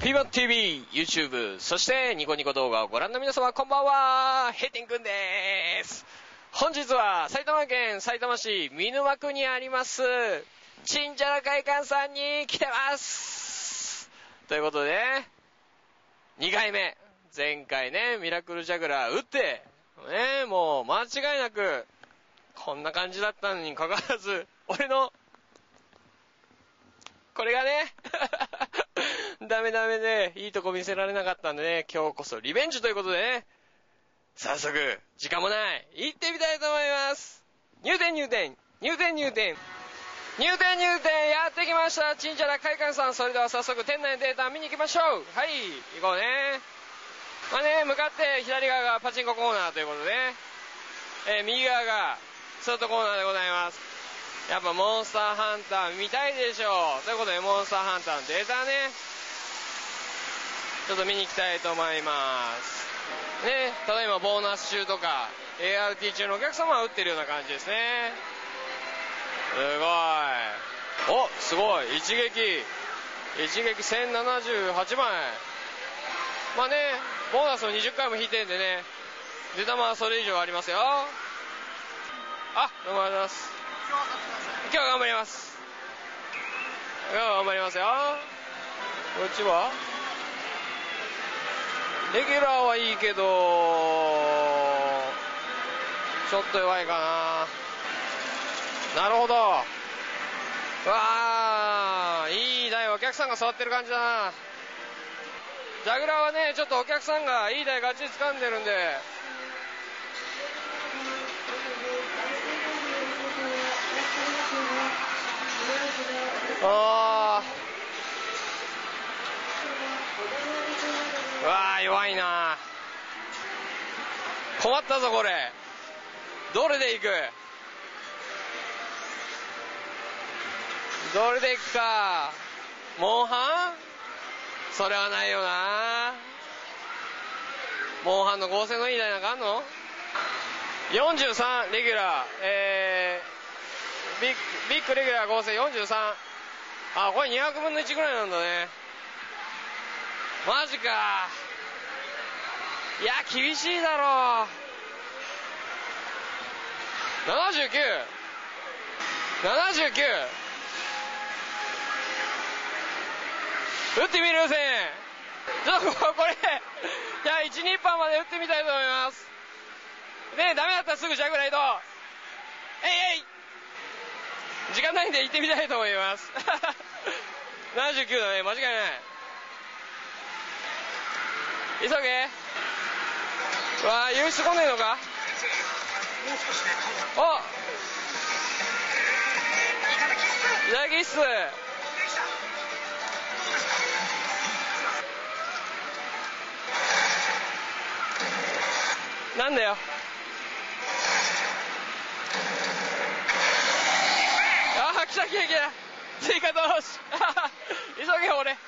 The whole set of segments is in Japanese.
PMOTV、YouTube、そしてニコニコ動画をご覧の皆様、こんばんは。ヘイテンくんです。本日は埼玉県さいたま市見沼区にあります、チンジャラ会館さんに来てます。ということで、2回目。前回ね、ミラクルジャグラー打って、ね、もう間違いなく、こんな感じだったのにかかわらず、俺の、これがね、ダメで、いいとこ見せられなかったんでね、今日こそリベンジということでね、早速、時間もない、行ってみたいと思います。入店、やってきました、チンジャラ会館さん。それでは早速、店内のデータ見に行きましょう。はい、行こうね。まあね、向かって左側がパチンココーナーということでね、右側がスロットコーナーでございます。やっぱモンスターハンター見たいでしょう。ということで、モンスターハンターのデータね、ちょっと見に行きたいと思いますね。ただいまボーナス中とか ART 中のお客様は打ってるような感じですね。すごい一撃1078枚。まあね、ボーナスを20回も引いてんでね、出玉はそれ以上ありますよ。どうもありがとうございます。今日は頑張ります。よ。こっちはレギュラーはいいけど、ちょっと弱いかな。なるほど。いい台、お客さんが座ってる感じだな。ジャグラーはね、ちょっとお客さんがいい台ガチ掴んでるんで、弱いな。困ったぞこれ。どれで行くか。モンハン？それはないよな。モンハンの合成のいい台なんかあんの？43レギュラー、ビッグレギュラー合成43。これ200分の1ぐらいなんだね。マジか。いや、厳しいだろう。79打ってみる1000円。ちょっとこれ、じゃあ1、2番まで打ってみたいと思います。ね、ダメだったらすぐジャグライド。時間ないんで行ってみたいと思います。79だね、間違いない。急げ。優勝来ねえのか。いただきっす。なんだよ。来た追加投資。急げ俺。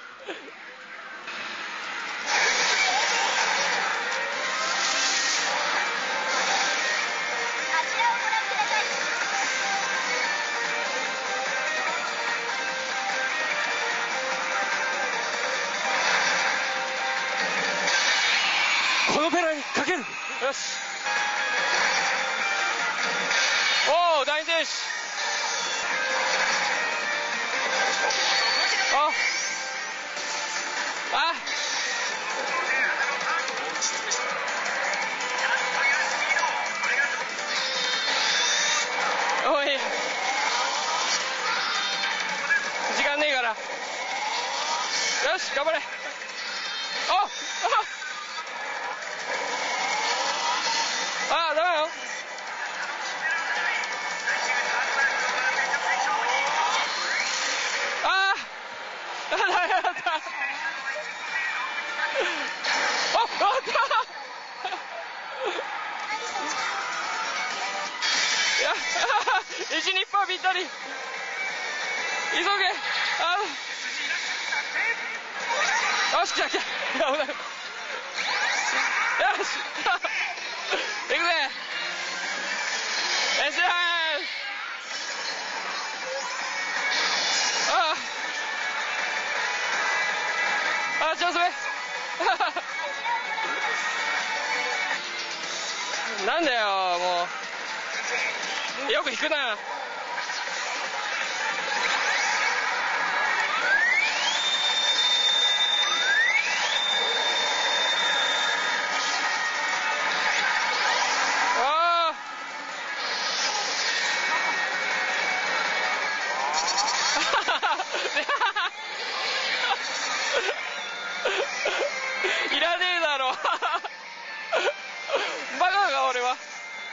このペラにかける。よし。大停止。時間ねえから。よし、頑張れ。ダメよ。ダメだった。1、2% ぴったり。急げ。よし、来た。危ない。よし。行くぜ。チャンスなんだよもう、よく引くな。いらねえだろバカか俺は。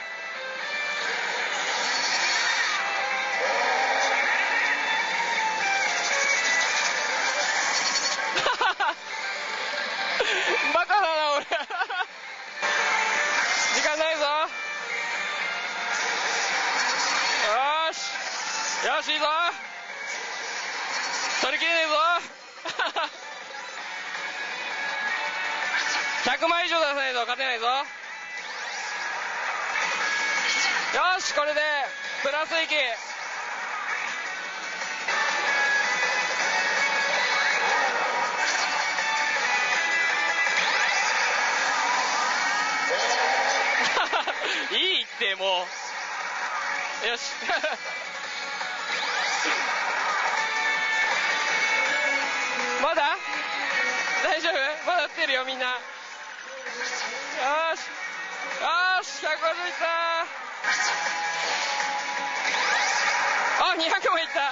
バカだな俺時間ないぞ。よしよし、いいぞ、取り切れねえぞ100枚以上出さないと勝てないぞ。よし、これでプラス域。いいってもう。よしまだ大丈夫？まだ打ってるよみんな。よしよし、150いった。あ、200もいった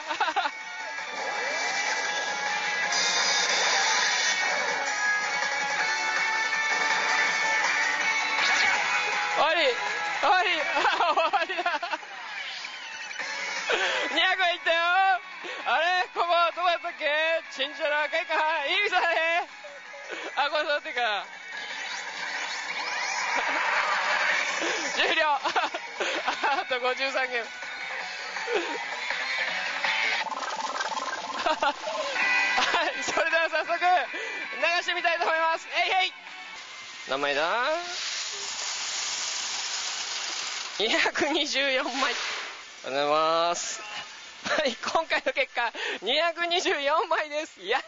終わり終わり終わりだ200いったよ。あれ、ここどうやったっけ？チンジャラ会館いい店だね。あ、これそうってか終了あと53ゲームはい、それでは早速流してみたいと思います。えいへい。何枚だ？224枚。ありがとうございます。はい、今回の結果224枚です。やった。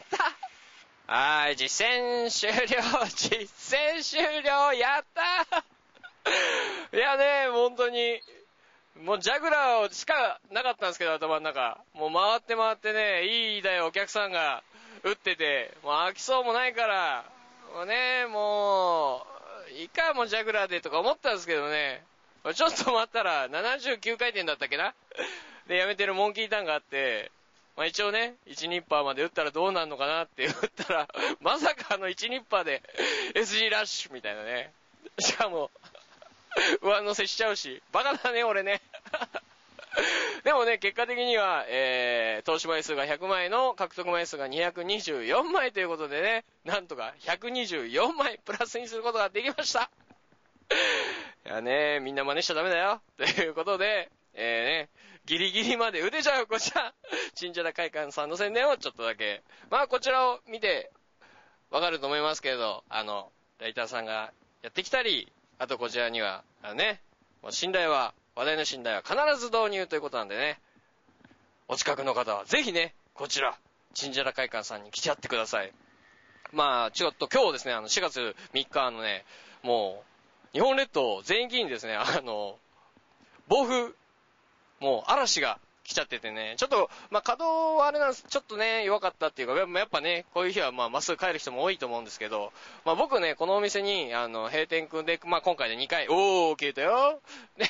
はい、実践終了。実践終了。やったいやね、本当にもうジャグラーしかなかったんですけど、頭の中もう回って回ってね、いい台お客さんが打ってて、もう飽きそうもないから、もうね、もういいか、もうジャグラーでとか思ったんですけどね、ちょっと待ったら79回転だったっけなでやめてるモンキーターンがあって、まあ、一応ね1ニッパーまで打ったらどうなるのかなって打ったらまさか1ニッパーで SG ラッシュみたいなね。しかも上乗せしちゃうし、バカだね俺ねでもね、結果的には、投資枚数が100枚の獲得枚数が224枚ということでね、なんとか124枚プラスにすることができましたいやね、みんな真似しちゃダメだよということで、ね、ギリギリまで打てちゃうこちらチンジャラ会館さんの宣伝をちょっとだけ、まあこちらを見てわかると思いますけれど、ライターさんがやってきたり、あとこちらにはね、もう話題の寝台は必ず導入ということなんでね、お近くの方はぜひね、こちらチンジャラ会館さんに来ちゃってください。まあちょっと今日ですね、4月3日ね、もう日本列島全域にですね、暴風、もう嵐が来ちゃっててね、ちょっとまあ稼働はあれなんです、ちょっとね弱かったっていうか、やっぱねこういう日はまっすぐ帰る人も多いと思うんですけど、まあ僕ねこのお店に閉店くんで、まあ今回で2回消えたよね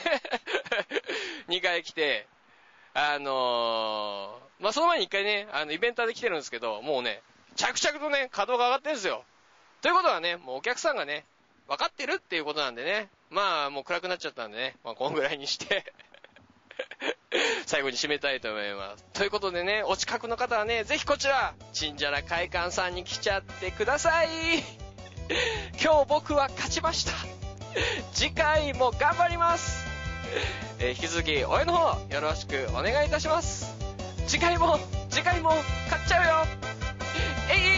2回来て、まあその前に1回ねイベンターで来てるんですけど、もうね着々とね稼働が上がってるんですよ。ということはね、もうお客さんがね分かってるっていうことなんでね、まあもう暗くなっちゃったんでね、まあこんぐらいにして最後に締めたいと思います。ということでね、お近くの方はね、ぜひこちらチンジャラ会館さんに来ちゃってください。今日僕は勝ちました。次回も頑張ります。引き続き応援の方よろしくお願いいたします。次回も勝っちゃうよ。えい